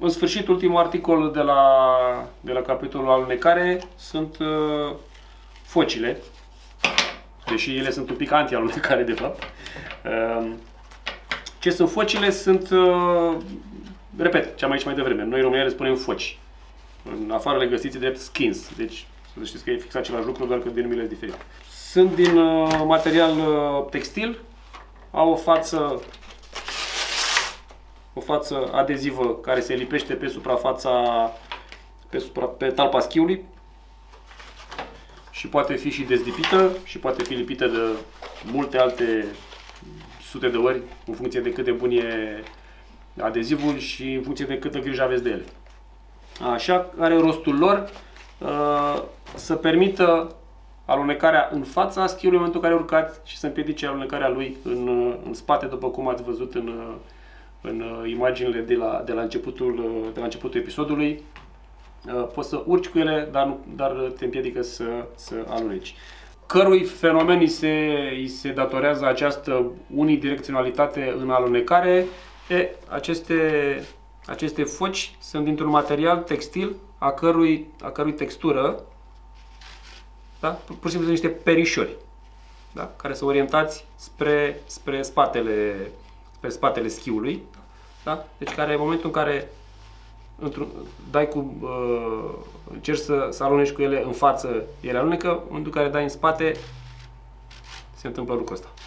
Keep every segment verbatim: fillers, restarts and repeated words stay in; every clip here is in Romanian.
În sfârșit, ultimul articol de la, de la capitolul alunecare sunt uh, focile, deși ele sunt un pic anti-alunecare de fapt. Uh, ce sunt focile? Sunt, uh, repet, ce am aici mai devreme, noi în România le spunem foci. În afară le găsiți drept skins, deci să știți că e fix același lucru, doar că denumirile sunt diferite. Sunt din uh, material uh, textil, au o față o față adezivă care se lipește pe suprafața, pe, supra, pe talpa schiului și poate fi și dezlipită și poate fi lipită de multe alte sute de ori în funcție de cât de bun e adezivul și în funcție de câtă grijă aveți de ele. Așa, are rostul lor uh, să permită alunecarea în fața schiului în momentul în care urcați și să împiedice alunecarea lui în, în spate, după cum ați văzut în, în imaginile de la, de, la începutul, de la începutul episodului. Poți să urci cu ele, dar, nu, dar te împiedică să, să aluneci. Cărui fenomen îi se, îi se datorează această unidirecționalitate în alunecare? E, aceste, aceste foci sunt dintr-un material textil a cărui, a cărui textură, da? Pur și simplu niște perișori, da? Care să orientați spre, spre, spatele, spre spatele schiului, da? Deci care în momentul în care dai cu, uh, încerci să, să aluneci cu ele în față, ele alunecă, în momentul în care dai în spate, se întâmplă lucrul ăsta.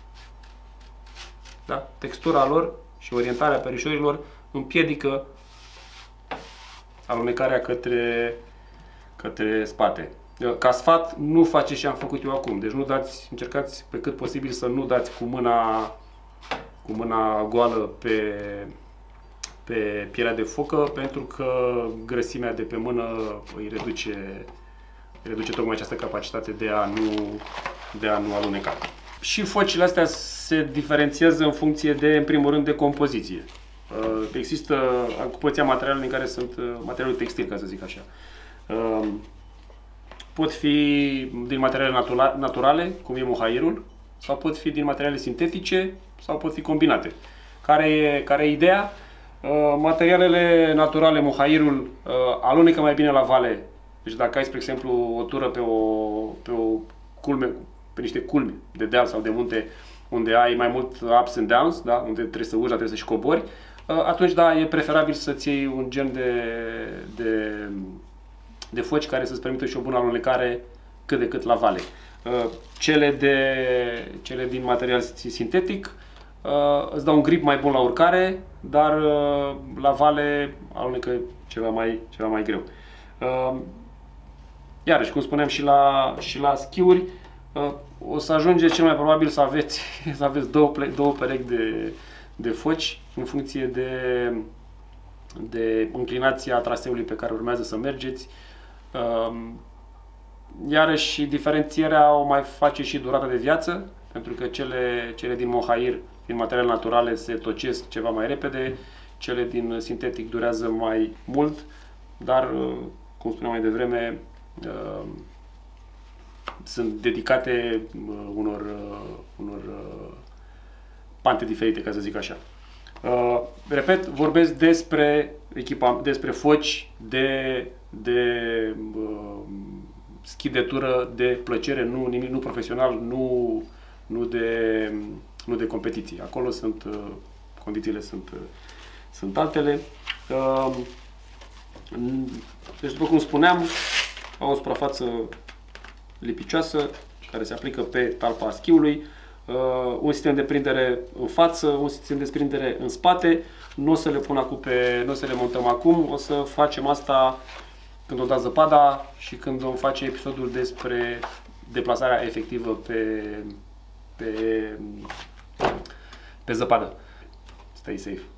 Da? Textura lor și orientarea perișorilor împiedică alunecarea către, către spate. Ca sfat, nu faceți ce am făcut eu acum. Deci nu dați, încercați pe cât posibil să nu dați cu mâna, cu mâna goală pe, pe pielea de focă, pentru că grăsimea de pe mână îi reduce, îi reduce tocmai această capacitate de a nu, de a nu aluneca. Și focile astea se diferențiază în funcție de, în primul rând, de compoziție. Există compoziția materialului în care sunt materialul textil, ca să zic așa. Pot fi din materiale naturale, cum e mohairul, sau pot fi din materiale sintetice, sau pot fi combinate. Care e, care e ideea? Materialele naturale, mohairul, alunecă mai bine la vale. Deci dacă ai, spre exemplu, o tură pe o, pe o culme, pe niște culmi de deal sau de munte, unde ai mai mult ups and downs, da? Unde trebuie să urci, dar trebuie să și cobori, atunci da, e preferabil să-ți iei un gen de, de, de foci care să-ți permită și o bună alunecare cât de cât la vale. Cele, de, cele din material sintetic îți dau un grip mai bun la urcare, dar la vale alunecă ceva mai, ceva mai greu. Iarăși, cum spuneam și la, și la schiuri, o să ajungeți cel mai probabil să aveți, să aveți două, două perechi de, de foci în funcție de, de înclinația traseului pe care urmează să mergeți. Iarăși, diferențierea o mai face și durata de viață, pentru că cele, cele din mohair, din materiale naturale, se tocesc ceva mai repede, cele din sintetic durează mai mult, dar, cum spuneam mai devreme, sunt dedicate unor, unor pante diferite, ca să zic așa. Repet, vorbesc despre, echipa, despre foci de, de schidetură, de plăcere, nu, nimic, nu profesional, nu, nu, de, nu de competiție. Acolo sunt, condițiile sunt, sunt altele. Deci, după cum spuneam, au o suprafață lipicioasă care se aplică pe talpa schiului, un sistem de prindere în față, un sistem de prindere în spate. Nu o să le pun acum pe, nu o să le montăm acum, o să facem asta când o da zăpada și când vom face episodul despre deplasarea efectivă pe, pe, pe zăpadă. Stay safe!